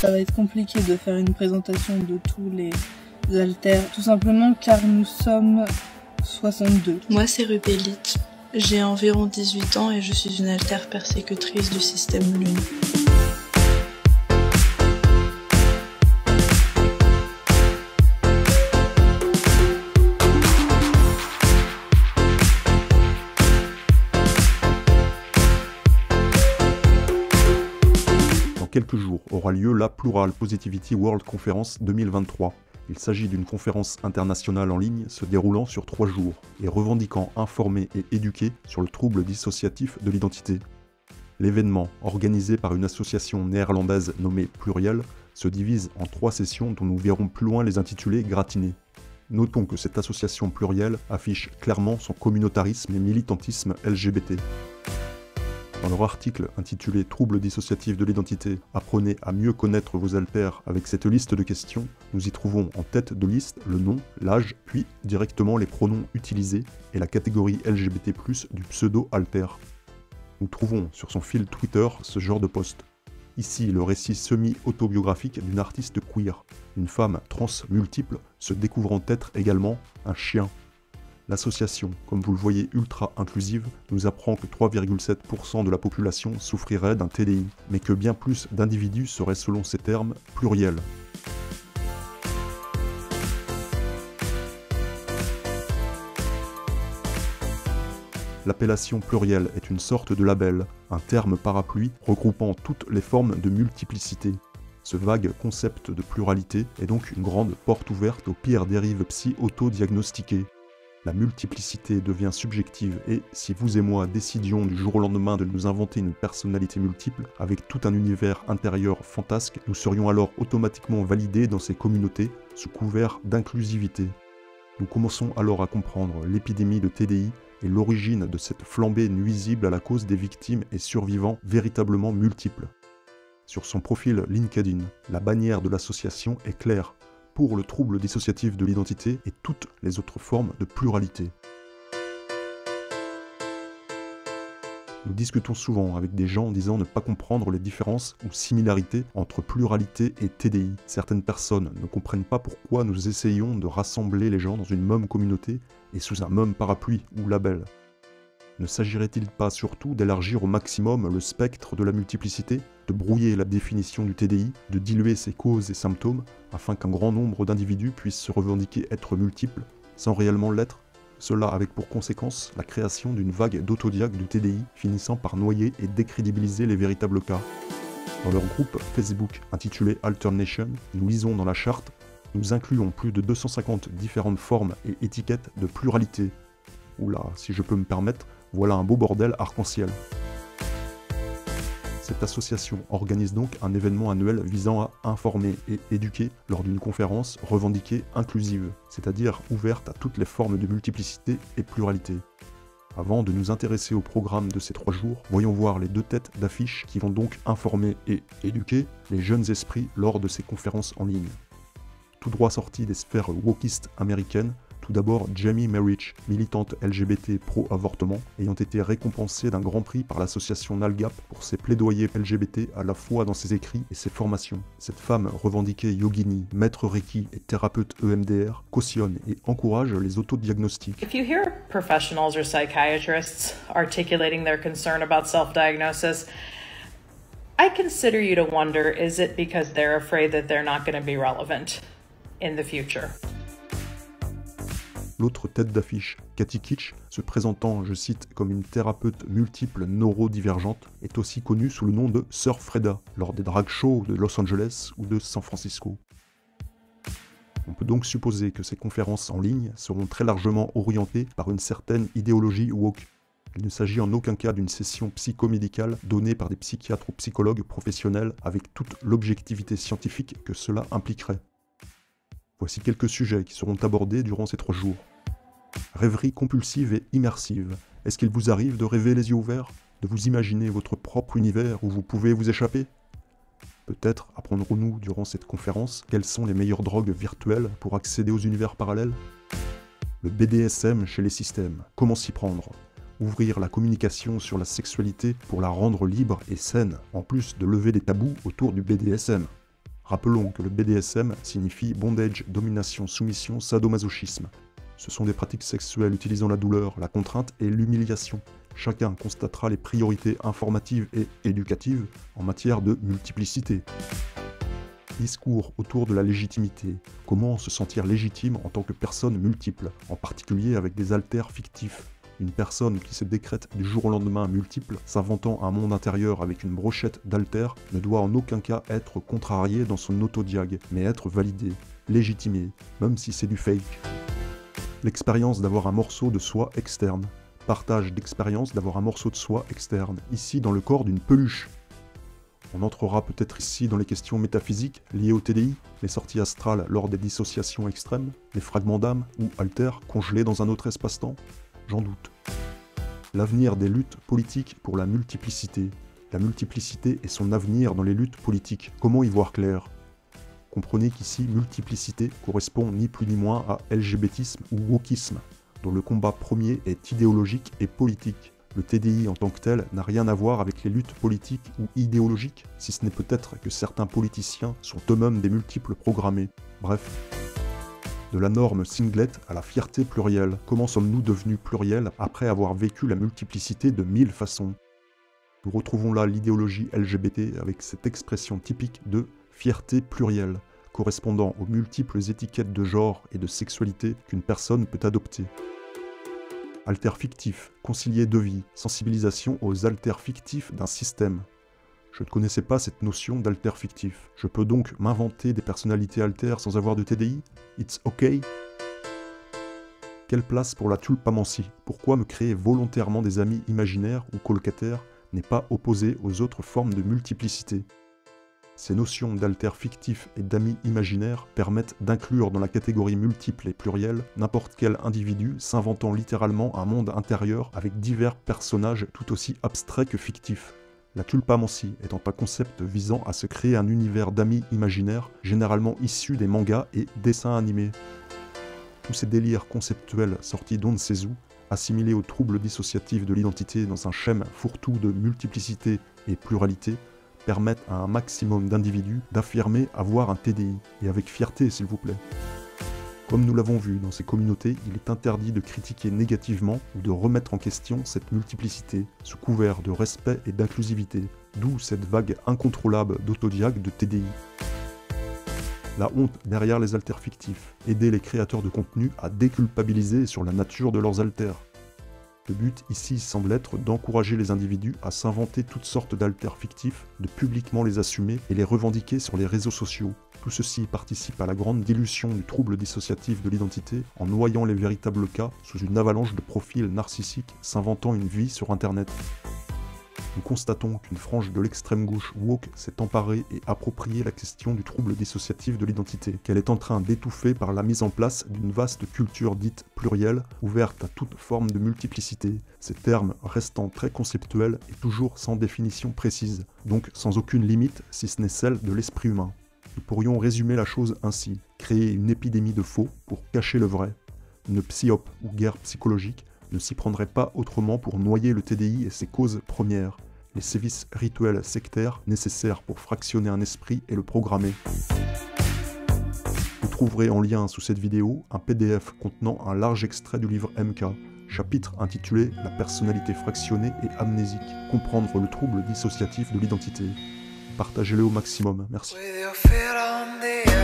Ça va être compliqué de faire une présentation de tous les haltères, tout simplement car nous sommes 62. Moi c'est Rupélite, j'ai environ 18 ans et je suis une haltère persécutrice du système Lune. Dans quelques jours aura lieu la Plural Positivity World Conference 2023. Il s'agit d'une conférence internationale en ligne se déroulant sur 3 jours et revendiquant informer et éduquer sur le trouble dissociatif de l'identité. L'événement, organisé par une association néerlandaise nommée Pluriel, se divise en 3 sessions dont nous verrons plus loin les intitulés gratinés. Notons que cette association Pluriel affiche clairement son communautarisme et militantisme LGBT. Dans leur article intitulé « Troubles dissociatifs de l'identité, apprenez à mieux connaître vos haltères avec cette liste de questions », nous y trouvons en tête de liste le nom, l'âge, puis directement les pronoms utilisés et la catégorie LGBT+, du pseudo-halter. Nous trouvons sur son fil Twitter ce genre de post. Ici, le récit semi-autobiographique d'une artiste queer, une femme trans multiple se découvrant être également un chien. L'association, comme vous le voyez ultra inclusive, nous apprend que 3,7% de la population souffrirait d'un TDI, mais que bien plus d'individus seraient selon ces termes pluriels. L'appellation pluriel est une sorte de label, un terme parapluie regroupant toutes les formes de multiplicité. Ce vague concept de pluralité est donc une grande porte ouverte aux pires dérives psy-auto-diagnostiquées. La multiplicité devient subjective et, si vous et moi décidions du jour au lendemain de nous inventer une personnalité multiple, avec tout un univers intérieur fantasque, nous serions alors automatiquement validés dans ces communautés, sous couvert d'inclusivité. Nous commençons alors à comprendre l'épidémie de TDI et l'origine de cette flambée nuisible à la cause des victimes et survivants véritablement multiples. Sur son profil LinkedIn, la bannière de l'association est claire: pour le trouble dissociatif de l'identité et toutes les autres formes de pluralité. Nous discutons souvent avec des gens disant ne pas comprendre les différences ou similarités entre pluralité et TDI. Certaines personnes ne comprennent pas pourquoi nous essayons de rassembler les gens dans une même communauté et sous un même parapluie ou label. Ne s'agirait-il pas surtout d'élargir au maximum le spectre de la multiplicité, de brouiller la définition du TDI, de diluer ses causes et symptômes, afin qu'un grand nombre d'individus puissent se revendiquer être multiples, sans réellement l'être, cela avec pour conséquence la création d'une vague d'autodiac du TDI, finissant par noyer et décrédibiliser les véritables cas. Dans leur groupe Facebook intitulé Alternation, nous lisons dans la charte « Nous incluons plus de 250 différentes formes et étiquettes de pluralité ». Oula, si je peux me permettre, voilà un beau bordel arc-en-ciel. Cette association organise donc un événement annuel visant à informer et éduquer lors d'une conférence revendiquée inclusive, c'est-à-dire ouverte à toutes les formes de multiplicité et pluralité. Avant de nous intéresser au programme de ces 3 jours, voyons voir les 2 têtes d'affiche qui vont donc informer et éduquer les jeunes esprits lors de ces conférences en ligne. Tout droit sorti des sphères wokistes américaines, tout d'abord Jamie Merich, militante LGBT pro-avortement, ayant été récompensée d'un grand prix par l'association NALGAP pour ses plaidoyers LGBT à la fois dans ses écrits et ses formations. Cette femme revendiquée yogini, maître Reiki et thérapeute EMDR, cautionne et encourage les autodiagnostics. If you hear professionals or psychiatrists articulating their concern about self-diagnosis, I consider you to wonder, is it because they're afraid that they're not going to be relevant in the future? L'autre tête d'affiche, Cathy Kitsch, se présentant, je cite, comme une thérapeute multiple neurodivergente, est aussi connue sous le nom de Sœur Freda, lors des drag shows de Los Angeles ou de San Francisco. On peut donc supposer que ces conférences en ligne seront très largement orientées par une certaine idéologie woke. Il ne s'agit en aucun cas d'une session psychomédicale donnée par des psychiatres ou psychologues professionnels avec toute l'objectivité scientifique que cela impliquerait. Voici quelques sujets qui seront abordés durant ces 3 jours. Rêverie compulsive et immersive. Est-ce qu'il vous arrive de rêver les yeux ouverts? De vous imaginer votre propre univers où vous pouvez vous échapper? Peut-être apprendrons-nous durant cette conférence quelles sont les meilleures drogues virtuelles pour accéder aux univers parallèles? Le BDSM chez les systèmes. Comment s'y prendre? Ouvrir la communication sur la sexualité pour la rendre libre et saine, en plus de lever les tabous autour du BDSM. Rappelons que le BDSM signifie bondage, domination, soumission, sadomasochisme. Ce sont des pratiques sexuelles utilisant la douleur, la contrainte et l'humiliation. Chacun constatera les priorités informatives et éducatives en matière de multiplicité. Discours autour de la légitimité. Comment se sentir légitime en tant que personne multiple, en particulier avec des alters fictifs. Une personne qui se décrète du jour au lendemain multiple, s'inventant un monde intérieur avec une brochette d'alters, ne doit en aucun cas être contrariée dans son autodiag, mais être validée, légitimée, même si c'est du fake. L'expérience d'avoir un morceau de soi externe. Partage d'expérience d'avoir un morceau de soi externe, ici dans le corps d'une peluche. On entrera peut-être ici dans les questions métaphysiques liées au TDI, les sorties astrales lors des dissociations extrêmes, les fragments d'âme ou alters congelés dans un autre espace-temps. J'en doute. L'avenir des luttes politiques pour la multiplicité. La multiplicité et son avenir dans les luttes politiques. Comment y voir clair? Comprenez qu'ici, multiplicité correspond ni plus ni moins à LGBTisme ou wokisme, dont le combat premier est idéologique et politique. Le TDI en tant que tel n'a rien à voir avec les luttes politiques ou idéologiques, si ce n'est peut-être que certains politiciens sont eux-mêmes des multiples programmés. Bref. De la norme singlet à la fierté plurielle. Comment sommes-nous devenus pluriels après avoir vécu la multiplicité de 1000 façons? Nous retrouvons là l'idéologie LGBT avec cette expression typique de fierté plurielle, correspondant aux multiples étiquettes de genre et de sexualité qu'une personne peut adopter. Alter fictif, concilier de vie, sensibilisation aux alters fictifs d'un système. Je ne connaissais pas cette notion d'alter fictif. Je peux donc m'inventer des personnalités altères sans avoir de TDI? It's okay? Quelle place pour la tulpamancie? Pourquoi me créer volontairement des amis imaginaires ou colocataires n'est pas opposé aux autres formes de multiplicité? Ces notions d'alter fictif et d'amis imaginaires permettent d'inclure dans la catégorie multiple et plurielle n'importe quel individu s'inventant littéralement un monde intérieur avec divers personnages tout aussi abstraits que fictifs. La tulpamancie étant un concept visant à se créer un univers d'amis imaginaires, généralement issus des mangas et dessins animés. Tous ces délires conceptuels sortis d'on ne sait où, assimilés aux troubles dissociatifs de l'identité dans un schème fourre-tout de multiplicité et pluralité, permettent à un maximum d'individus d'affirmer avoir un TDI, et avec fierté s'il vous plaît. Comme nous l'avons vu dans ces communautés, il est interdit de critiquer négativement ou de remettre en question cette multiplicité, sous couvert de respect et d'inclusivité, d'où cette vague incontrôlable d'autodiag de TDI. La honte derrière les alters fictifs, aider les créateurs de contenu à déculpabiliser sur la nature de leurs alters. Le but ici semble être d'encourager les individus à s'inventer toutes sortes d'alters fictifs, de publiquement les assumer et les revendiquer sur les réseaux sociaux. Tout ceci participe à la grande dilution du trouble dissociatif de l'identité en noyant les véritables cas sous une avalanche de profils narcissiques s'inventant une vie sur Internet. Nous constatons qu'une frange de l'extrême gauche woke s'est emparée et appropriée la question du trouble dissociatif de l'identité, qu'elle est en train d'étouffer par la mise en place d'une vaste culture dite plurielle, ouverte à toute forme de multiplicité, ces termes restant très conceptuels et toujours sans définition précise, donc sans aucune limite si ce n'est celle de l'esprit humain. Nous pourrions résumer la chose ainsi, créer une épidémie de faux pour cacher le vrai. Une psyop ou guerre psychologique ne s'y prendrait pas autrement pour noyer le TDI et ses causes premières, les sévices rituels sectaires nécessaires pour fractionner un esprit et le programmer. Vous trouverez en lien sous cette vidéo un PDF contenant un large extrait du livre MK, chapitre intitulé « La personnalité fractionnée et amnésique, comprendre le trouble dissociatif de l'identité ». Partagez-le au maximum, merci.